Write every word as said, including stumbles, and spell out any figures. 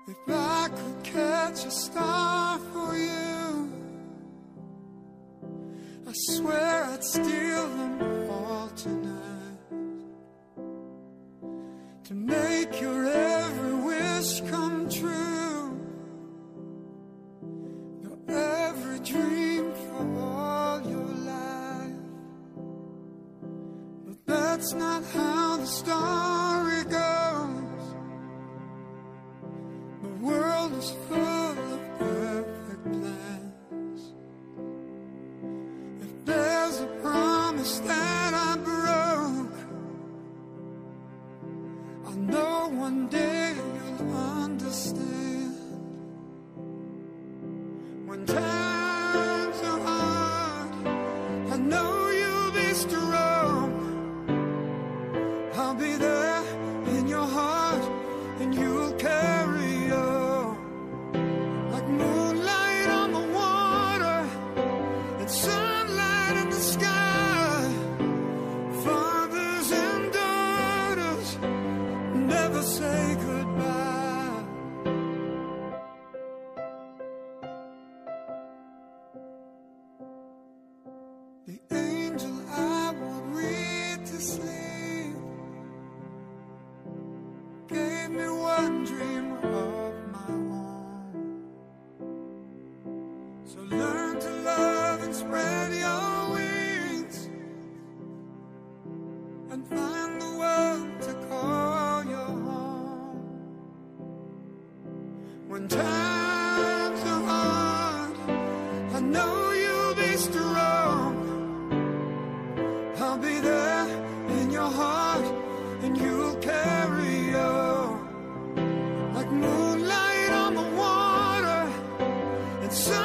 If I could catch a star for you, I swear I'd steal them all tonight, to make your every wish come true, your every dream for all your life. But that's not how the story goes. The world is full of perfect plans. If there's a promise that I broke, I know one day you'll understand. When times are hard, I know you'll be strong. I'll be there in your heart, and you'll carry on. Like moonlight on the water, and sunlight in the sky. Fathers and daughters never say goodbye. The angel I would read to sleep gave me one dream of my own. So learn to love and spread your wings, and find the world to call your home. When times are hard, I know you'll be strong. I'll be there in your heart, and you'll carry on. Like moonlight on the water, and sun